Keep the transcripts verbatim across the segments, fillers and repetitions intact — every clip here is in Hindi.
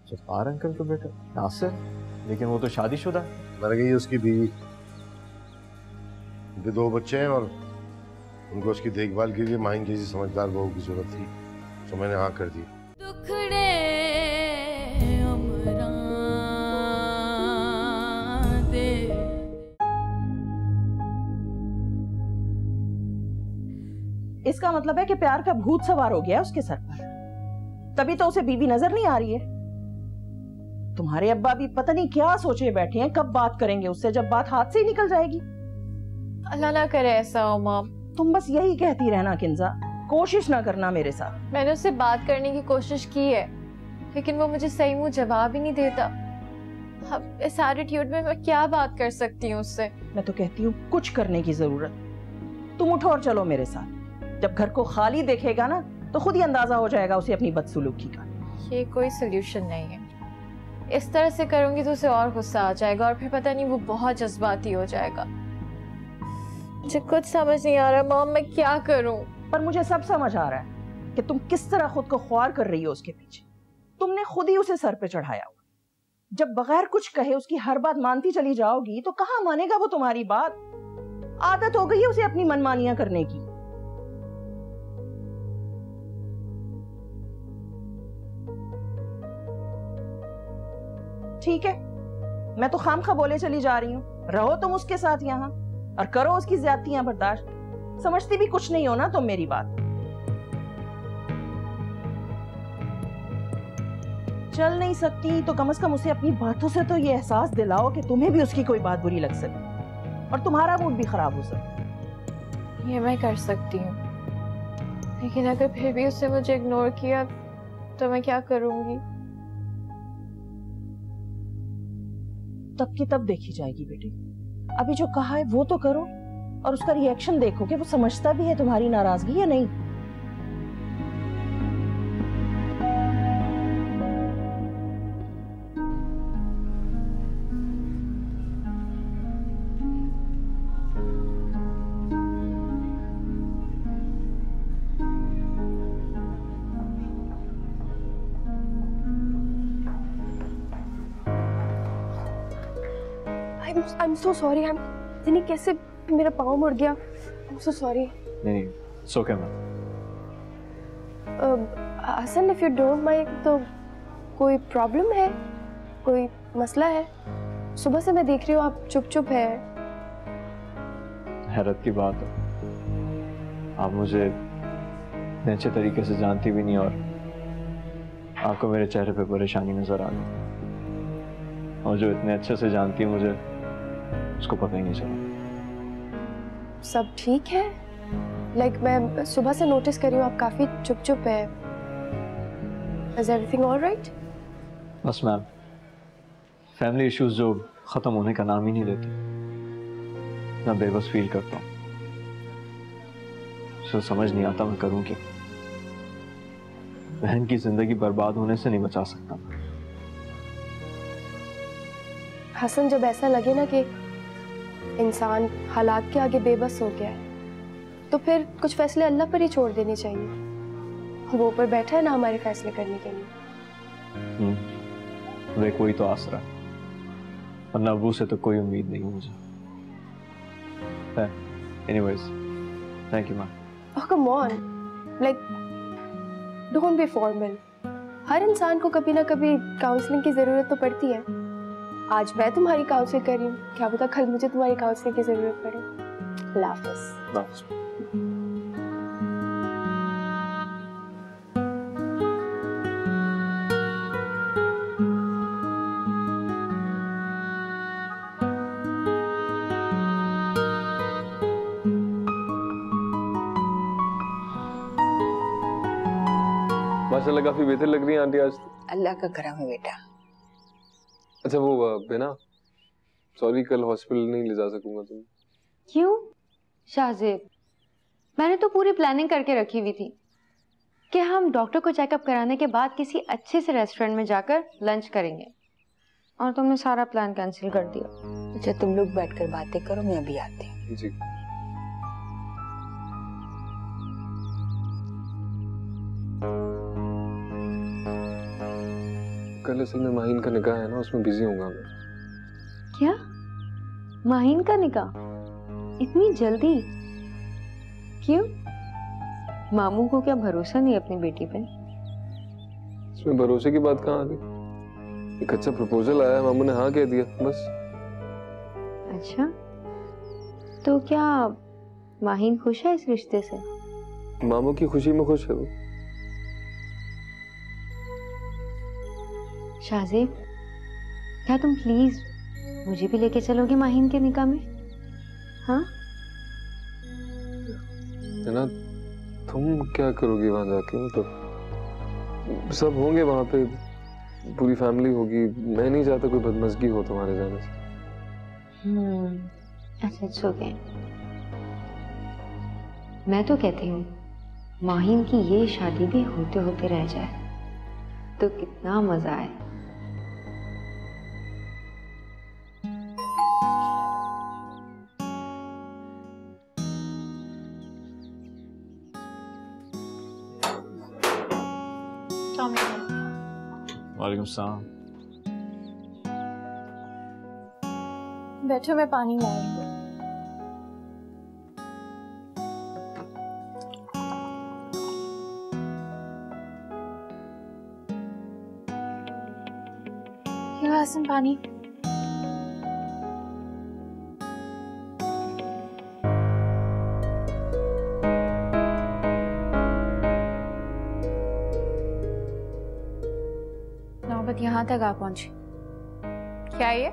जब्बार अंकल का बेटा नासिर, लेकिन वो तो शादीशुदा है। मर गई उसकी बीवी, उनके दो बच्चे हैं और उनको उसकी देखभाल के लिए माहीन जैसी समझदार बहू की जरूरत थी, तो मैंने हाँ कर दी। इसका मतलब है कि प्यार का भूत सवार हो गया उसके सर पर, तभी तो उसे बीवी नजर नहीं आ रही है। तुम्हारे अब्बा भी पता नहीं क्या सोचे बैठे हैं, कब बात करेंगे उससे जब बात हाथ से ही निकल जाएगी। अल्लाह ना करे ऐसा हो माम। तुम बस यही कहती रहना किंजा, कोशिश ना करना मेरे साथ। मैंने उससे बात करने की कोशिश की है, लेकिन वो मुझे सही मुंह जवाब ही नहीं देता। अब इस एटीट्यूड में मैं क्या बात कर सकती हूँ उससे? मैं तो कहती हूँ कुछ करने की जरूरत। तुम उठो और चलो मेरे साथ। जब घर को खाली देखेगा ना तो खुद ही अंदाजा हो जाएगा उसे अपनी बदसलूकी का। ये कोई सोल्यूशन नहीं है। इस तरह से करूंगी तो उसे और गुस्सा आ जाएगा और फिर पता नहीं वो बहुत जज्बाती हो जाएगा। मुझे कुछ समझ नहीं आ रहा मॉम, मैं क्या करूं? पर मुझे सब समझ आ रहा है कि तुम किस तरह खुद को ख्वार कर रही हो उसके पीछे। तुमने खुद ही उसे सर पे चढ़ाया हुआ। जब बगैर कुछ कहे उसकी हर बात मानती चली जाओगी तो कहाँ मानेगा वो तुम्हारी बात? आदत हो गई है उसे अपनी मनमानियां करने की। ठीक है, मैं तो खामखा बोले चली जा रही हूँ। रहो तुम उसके साथ यहाँ और करो उसकी ज्यादतियां बर्दाश्त। समझती भी कुछ नहीं हो ना तुम मेरी बात। चल नहीं सकती तो कम से कम उसे अपनी बातों से तो ये एहसास दिलाओ कि तुम्हें भी उसकी कोई बात बुरी लग सके और तुम्हारा मूड भी खराब हो सके। ये मैं कर सकती हूँ, लेकिन अगर फिर भी उसने मुझे इग्नोर किया तो मैं क्या करूंगी? तब की तब देखी जाएगी बेटी। अभी जो कहा है वो तो करो और उसका रिएक्शन देखो कि वो समझता भी है तुम्हारी नाराजगी या नहीं। I'm so sorry. I'm नहीं कैसे मेरा पाँव मुड़ गया। I'm so sorry. नहीं नहीं, it's okay ma'am. Hasan, if you don't mind, तो कोई प्रॉब्लम है? कोई मसला है? सुबह से मैं देख रही हूँ आप चुप चुप है। हैरत की बात है, आप मुझे इतने अच्छे तरीके से जानती भी नहीं और आपको मेरे चेहरे पे परेशानी नजर आ गई, और जो इतने अच्छे से जानती है मुझे उसको पता ही नहीं चला। सब ठीक है? लाइक like, मैं सुबह से नोटिस कर रही हूँ आप काफी चुप चुप है। Is everything all right? बस मैम, फैमिली इश्यूज जो खत्म होने का नाम ही नहीं लेते, मैं बेबस फील करता हूँ। उसे समझ नहीं आता मैं करूँ क्या। बहन की जिंदगी बर्बाद होने से नहीं बचा सकता। हसन, जब ऐसा लगे ना कि इंसान हालात के आगे बेबस हो गया है तो फिर कुछ फैसले अल्लाह पर ही छोड़ देने चाहिए। वो ऊपर बैठा है ना हमारे फैसले करने के लिए। हम्म, वे कोई तो आसरा, वरना अबू से तो कोई उम्मीद नहीं मुझे। Anyways, thank you ma'am. Oh come on, like don't be formal. हर इंसान को कभी ना कभी काउंसलिंग की जरूरत तो पड़ती है। आज मैं तुम्हारी काउंसलिंग कर रही हूँ, क्या पता कल मुझे तुम्हारी काउंसलिंग की जरूरत पड़े। अल्लाह हाफ़िज़। माशाल्लाह काफी बेहतर लग रही है आंटी आज तो। अल्लाह का करम है बेटा। अच्छा वो बिना, सॉरी कल हॉस्पिटल नहीं ले जा सकूंगा तुम। क्यों शाहजेब? मैंने तो पूरी प्लानिंग करके रखी हुई थी कि हम डॉक्टर को चेकअप कराने के बाद किसी अच्छे से रेस्टोरेंट में जाकर लंच करेंगे, और तुमने सारा प्लान कैंसिल कर दिया। अच्छा तुम लोग बैठकर बातें करो, मैं अभी आती हूँ। जी। कल असल में माहीन का निकाह है ना, उसमें बिजी होऊंगा मैं। क्या? माहीन का निकाह? इतनी जल्दी? क्यों? मामू को क्या भरोसा नहीं अपनी बेटी पे? इसमें भरोसे की बात कहाँ आ गई? एक अच्छा प्रपोजल आया, मामू ने हाँ कह दिया, बस। अच्छा, तो क्या माहीन खुश है इस रिश्ते से? मामू की खुशी में खुश है वो। शाहजेब, क्या तुम प्लीज मुझे भी लेके चलोगे माहीन के निकाह में? हाँ? है ना, तुम क्या करोगी वहां जाके? मतलब सब होंगे वहां पे, पूरी फैमिली होगी। मैं नहीं चाहता कोई बदमज़गी हो तुम्हारे जाने से। हम्म, अच्छा, इट्स ओके। मैं तो कहती हूँ माहीन की ये शादी भी होते होते रह जाए तो कितना मजा आए। वालेकुम सलाम। बैठो, मैं पानी ला रही हूँ। हसन पानी। नौबत यहाँ तक आ पहुंची। क्या ये?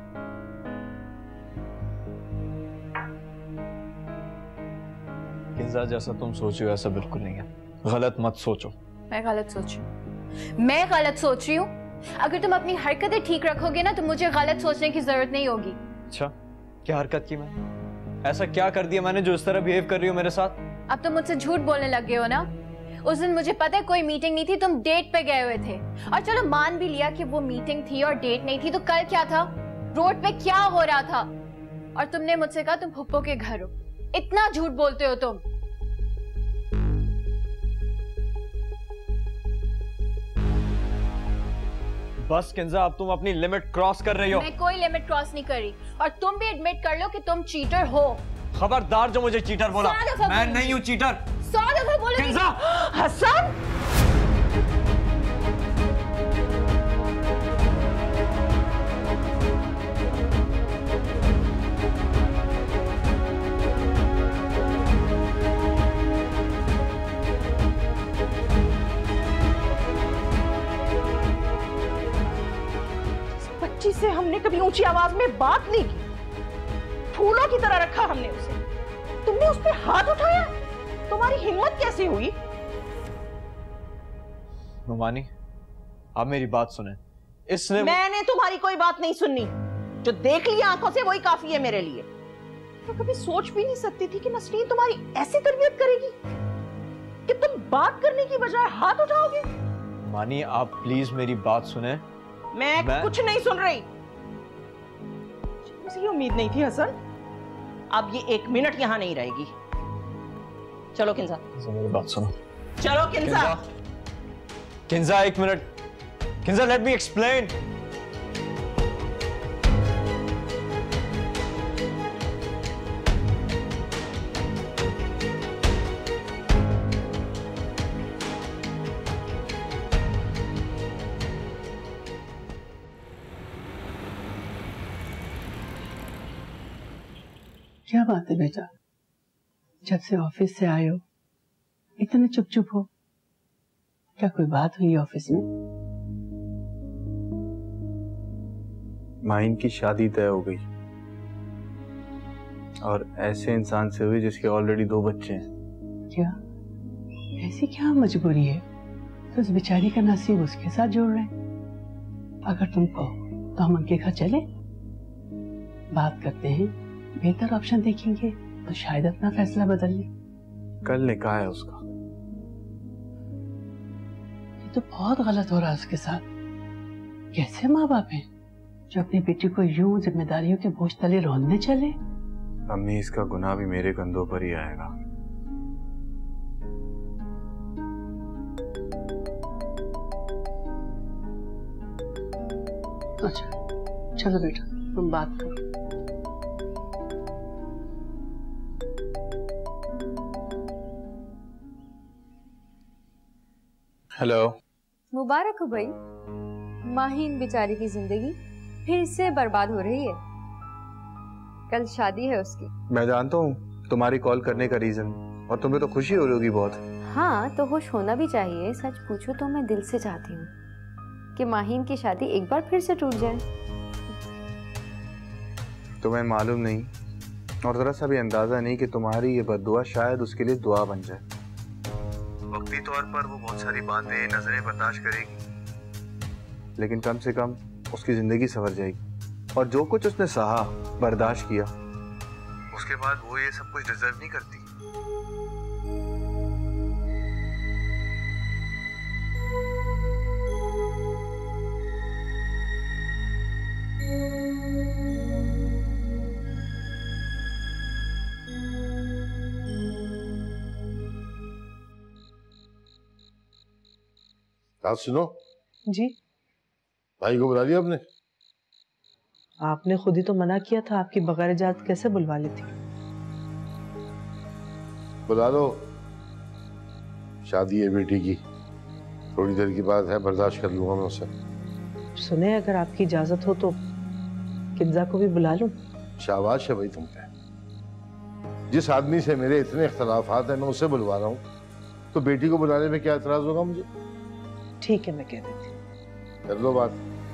किंजा, जैसा तुम सोच रही हो ऐसा बिल्कुल नहीं है। गलत मत सोचो। मैं गलत सोच रही हूँ? मैं गलत सोच रही हूँ? अगर तुम अपनी हरकतें ठीक रखोगे ना तो मुझे गलत सोचने की जरूरत नहीं होगी। अच्छा, क्या हरकत की मैंने? ऐसा क्या कर दिया मैंने जो इस तरह बिहेव कर रही हो मेरे साथ? अब तुम मुझसे झूठ बोलने लग गए हो ना। उस दिन मुझे पता है कोई मीटिंग नहीं थी, तुम डेट पे गए हुए थे। और चलो मान भी लिया कि वो मीटिंग थी और डेट नहीं थी, तो कल क्या था? रोड पे क्या हो रहा था? और तुमने मुझसे कहा तुम फुप्पो के घर हो। इतना झूठ बोलते हो तुम। बस किंजा, अब तुम अपनी लिमिट क्रॉस कर रही हो। मैं कोई लिमिट क्रॉस नहीं कर रही, और तुम भी एडमिट कर लो कि तुम चीटर हो। खबरदार जो मुझे चीटर बोला। मैं नहीं हूँ चीटर। सौ दफा बोलो किंजा। हसन, बच्ची से हमने कभी ऊंची आवाज में बात नहीं की। फूलों की तरह रखा हमने उसे। तुमने उस पर हाथ उठाया? तुम्हारी हिम्मत कैसे हुई? नुमानी, आप मेरी बात सुने। इसने मैंने तुम्हारी कोई बात नहीं सुननी। जो देख लिया आंखों से वही काफी है मेरे लिए। मैं कभी सोच भी नहीं सकती थी कि नसरीन तुम्हारी ऐसी तरबियत करेगी कि तुम बात करने की बजाय हाथ उठाओगे। मानी, आप प्लीज मेरी बात सुने। मैं, मैं कुछ नहीं सुन रही। मुझे ये उम्मीद नहीं थी हसन। अब ये एक मिनट यहां नहीं रहेगी। चलो किंजा, मेरी बात सुनो। चलो किंजा। किंजा, एक minute. Kinza, let me explain. क्या बात है बेटा, जब से ऑफिस से आए हो इतने चुप चुप हो? क्या कोई बात हुई ऑफिस में? माहीन की शादी तय हो गई, और ऐसे इंसान से हुई जिसके ऑलरेडी दो बच्चे हैं। क्या ऐसी क्या मजबूरी है तो उस बेचारी का नसीब उसके साथ जोड़ रहे हैं? अगर तुम कहो तो हम उनके घर चले, बात करते हैं, बेहतर ऑप्शन देखेंगे तो शायद अपना फैसला बदल ले। कल निकाह है उसका। ये तो बहुत गलत हो रहा है उसके साथ। कैसे माँ बाप हैं जो अपनी बेटी को यूं जिम्मेदारियों के बोझ तले रोंदने चले? अम्मी, इसका गुनाह भी मेरे कंधों पर ही आएगा। अच्छा चलो बेटा तुम बात करो। हेलो। मुबारक हो भाई, माहीन बेचारी की जिंदगी फिर से बर्बाद हो रही है। कल शादी है उसकी। मैं जानता हूँ तुम्हारी कॉल करने का रीजन, और तुम्हें तो खुशी हो रही होगी बहुत। हाँ तो खुश होना भी चाहिए। सच पूछो तो मैं दिल से चाहती हूँ कि माहीन की शादी एक बार फिर से टूट जाए। तुम्हें मालूम नहीं और जरा सा भी अंदाजा नहीं कि तुम्हारी ये बद्दुआ शायद उसके लिए दुआ बन जाए। वक्ती तौर पर वो बहुत सारी बातें नजरें बर्दाश्त करेगी, लेकिन कम से कम उसकी जिंदगी संवर जाएगी। और जो कुछ उसने सहा बर्दाश्त किया, उसके बाद वो ये सब कुछ डिजर्व नहीं करती। बात सुनो जी। भाई को बुला लिया आपने? आपने खुद ही तो मना किया था, आपकी बगैर इजाजत कैसे बुलवा ली थी? बुला लो, शादी है बेटी की, थोड़ी देर की बात है, बर्दाश्त कर लूंगा मैं उसे। सुने अगर आपकी इजाजत हो तो किंजा को भी बुला लूं? शाबाश है भाई तुम पे। जिस आदमी से मेरे इतने इख्तलाफात हैं मैं उसे बुलवा रहा हूँ, तो बेटी को बुलाने में क्या एतराज होगा मुझे? ठीक है मैं कह देती हूँ। कर लो बात।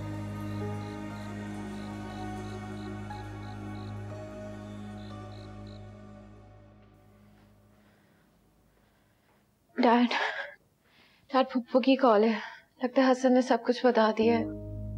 डैड, डैड फुप्पू की कॉल है। लगता है हसन ने सब कुछ बता दिया है।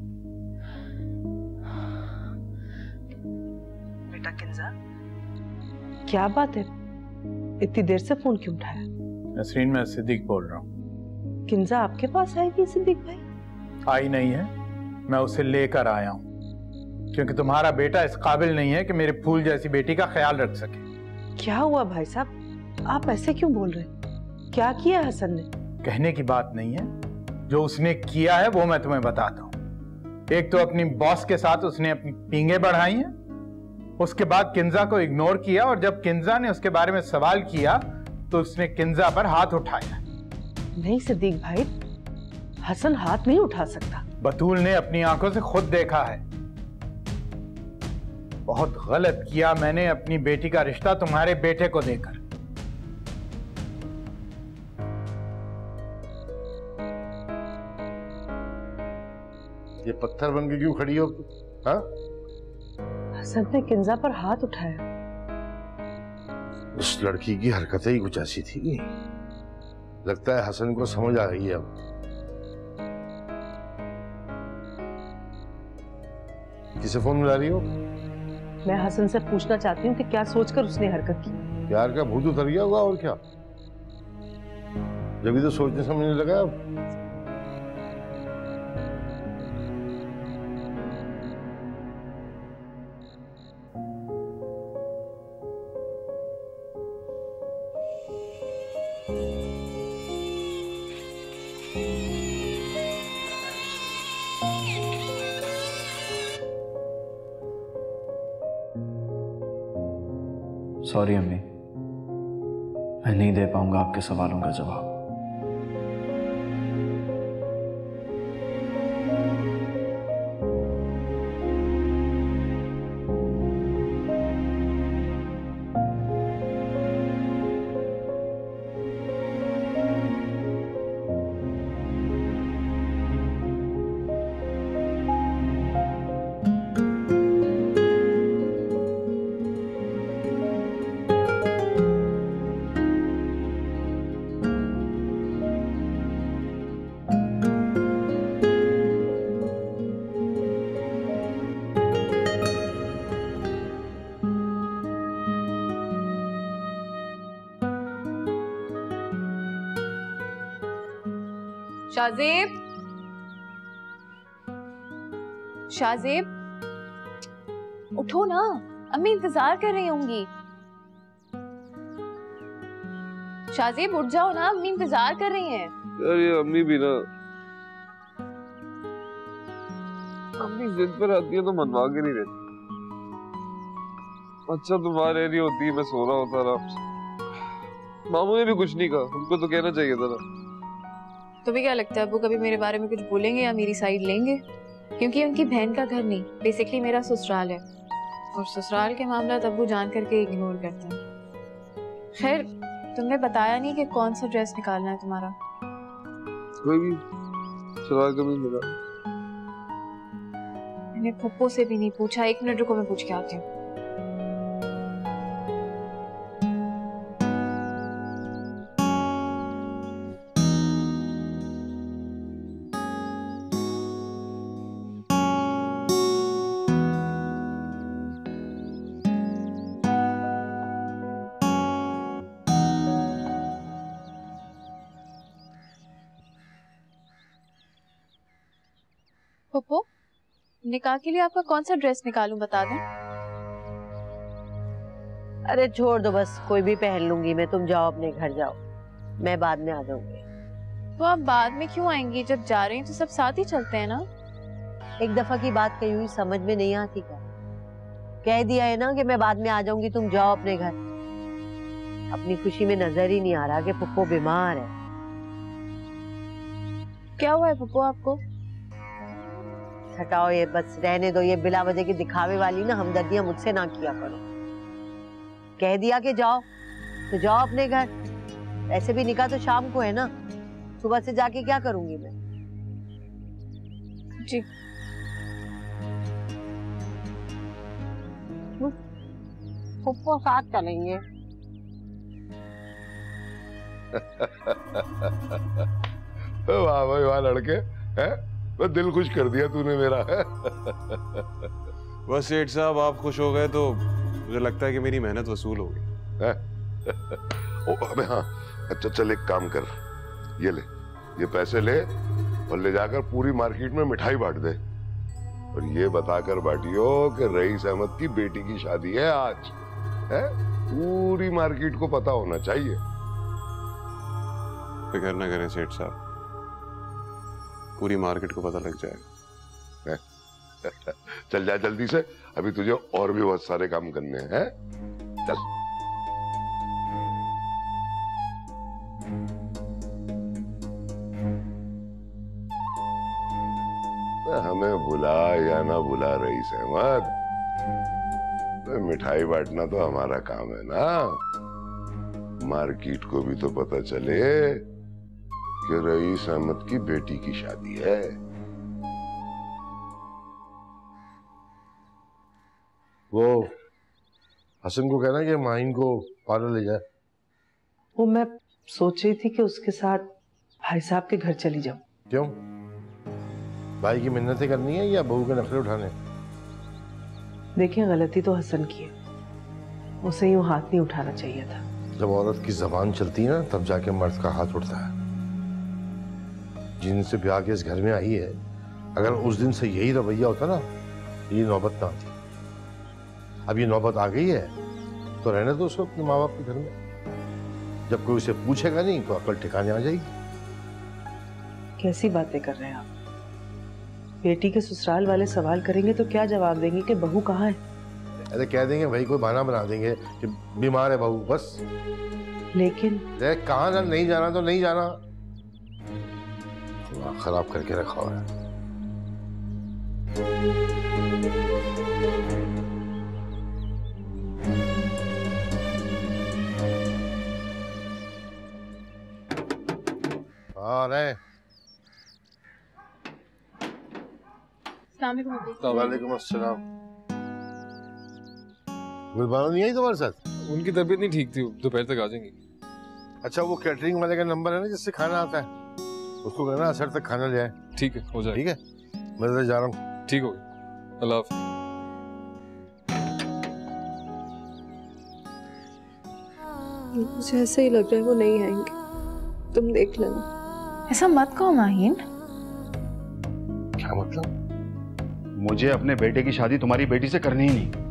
बेटा किंजा, क्या बात है? इतनी देर से फोन क्यों उठाया? नसरीन, मैं सिद्दीक बोल रहा हूँ। किंजा आपके पास आएगी सिद्दीक भाई? आई नहीं है, मैं उसे लेकर आया हूँ, क्योंकि तुम्हारा बेटा इस काबिल नहीं है कि मेरे फूल जैसी बेटी का ख्याल रख सके। क्या हुआ भाई साहब, आप ऐसे क्यों बोल रहे हैं? क्या किया हसन ने? कहने की बात नहीं है, जो उसने किया है वो मैं तुम्हें बताता हूँ। एक तो अपनी बॉस के साथ उसने अपनी पींगे बढ़ाई हैं, उसके बाद किंजा को इग्नोर किया, और जब किंजा ने उसके बारे में सवाल किया तो उसने किंजा पर हाथ उठाया। नहीं सिद्दीक भाई, हसन हाथ नहीं उठा सकता। बतूल ने अपनी आंखों से खुद देखा है। बहुत गलत किया मैंने अपनी बेटी का रिश्ता तुम्हारे बेटे को देकर। ये पत्थर बन के क्यों खड़ी हो? हाँ? हसन ने किंजा पर हाथ उठाया। उस लड़की की हरकतें ही कुछ ऐसी थी। लगता है हसन को समझ आ गई है अब। किसे फोन मिला रही हो? मैं हसन से पूछना चाहती हूँ कि क्या सोचकर उसने हरकत की। प्यार का भूत उतर गया होगा और क्या। जब भी तो सोचने समझने लगा अब। सॉरी अम्मी, मैं नहीं दे पाऊंगा आपके सवालों का जवाब। शाहजेब, शाहजेब उठो ना, अम्मी इंतजार कर रही होंगी। शाहजेब उठ जाओ ना, अम्मी इंतजार कर रही हैं। यार ये अम्मी भी ना, अम्मी जिद पर आती है तो मनवा के नहीं रहती। अच्छा तुम्हारे नहीं होती, मैं सो रहा होता आराम से। मामू ने भी कुछ नहीं कहा, उनको तो कहना चाहिए था ना। तुम्हें क्या लगता है अब्बू कभी मेरे बारे में कुछ बोलेंगे या मेरी साइड लेंगे? क्योंकि उनकी बहन का घर नहीं, बेसिकली मेरा ससुराल है, और ससुराल के मामला अब्बू जान करके इग्नोर करते हैं। खैर, तुमने बताया नहीं कि कौन सा ड्रेस निकालना है तुम्हारा? कोई भी सवाल कभी मिला। मैंने पप्पो से भी नहीं पूछा। एक मिनट रुको, मैं पूछ के आती हूँ। पप्पो, निकाह के लिए आपका कौन सा ड्रेस निकालूं, बता दें? अरे छोड़ दो बस, कोई भी पहन लूंगी मैं। तुम जाओ अपने घर जाओ, मैं बाद में आ जाऊंगी। तो आप बाद में क्यों आएंगी? जब जा रही हैं तो सब साथ ही चलते हैं ना। एक दफा की बात कही हुई समझ में नहीं आती क्या? कह दिया है ना कि मैं बाद में आ जाऊंगी, तुम जाओ अपने घर। अपनी खुशी में नजर ही नहीं आ रहा कि पप्पो बीमार है। क्या हुआ है पप्पो आपको? हटाओ ये, बस रहने दो। ये बिला वजह की दिखावे वाली ना हमदर्दियां मुझसे ना किया करो। कह दिया कि जाओ तो जाओ अपने घर। ऐसे भी निकाह तो शाम को है ना, सुबह से जाके क्या करूंगी मैं? जी पप्पो साथ चलेंगे। वाह भाई वाह लड़के, हैं? बस दिल खुश कर दिया तूने मेरा। बस सेठ साहब आप खुश हो गए तो मुझे लगता है कि मेरी मेहनत वसूल हो गई। अबे हाँ, अच्छा चल एक काम कर, ये ले, ये पैसे ले और ले जाकर पूरी मार्केट में मिठाई बांट दे, और ये बताकर बांटियो कि रईस अहमद की बेटी की शादी है आज, है? पूरी मार्केट को पता होना चाहिए। फिक्र न करें सेठ साहब, पूरी मार्केट को पता लग जाएगा। चल जा जल्दी से, अभी तुझे और भी बहुत सारे काम करने हैं। चल। हमें बुला या ना बुला रईस अहमद, मिठाई बांटना तो हमारा काम है ना। मार्केट को भी तो पता चले कि रईस अहमद की बेटी की शादी है। वो हसन को कहना कि माहीन को पार्लर ले जाए। वो मैं सोच रही थी कि उसके साथ भाई साहब के घर चली जाऊं। क्यों? भाई की मिन्नतें करनी है या बहू के नखरे उठाने? देखिए, गलती तो हसन की है, उसे यूं हाथ नहीं उठाना चाहिए था। जब औरत की जबान चलती है ना, तब जाके मर्द का हाथ उठता है। जिन से ब्याह के इस घर में आई है, अगर उस दिन से यही रवैया होता ना, ये नौबत ना आती। अब ये नौबत आ गई है तो रहने दो उसको अपने माँ बाप के घर में। जब कोई उसे पूछेगा नहीं तो अकल ठिकाने आ जाएगी। कैसी बातें कर रहे हैं आप? बेटी के ससुराल वाले सवाल करेंगे तो क्या जवाब देंगे कि बहू कहाँ है? अरे कह देंगे भाई, कोई बहाना बना देंगे कि बीमार है बहू, बस। लेकिन कहाँ ना, नहीं जाना तो नहीं जाना, खराब करके रखा हुआ है। आ रहे। वालेकुम अस्सलाम। गुल बानो नहीं आई तुम्हारे साथ? उनकी तबीयत नहीं ठीक थी, दोपहर तक आ जाएंगी। अच्छा, वो कैटरिंग वाले का नंबर है ना जिससे खाना आता है, उसको कहना असर तक खाना ले आए। ठीक है, हो जाएगा। ठीक है, मैं तो जा रहा हूँ। ठीक हो गया, अल्लाह हाफ़िज़। मुझे ऐसा ही लग रहा है वो नहीं आएंगे, तुम देख लेना। ऐसा मत कहो माहीन। क्या मतलब? मुझे अपने बेटे की शादी तुम्हारी बेटी से करनी ही नहीं।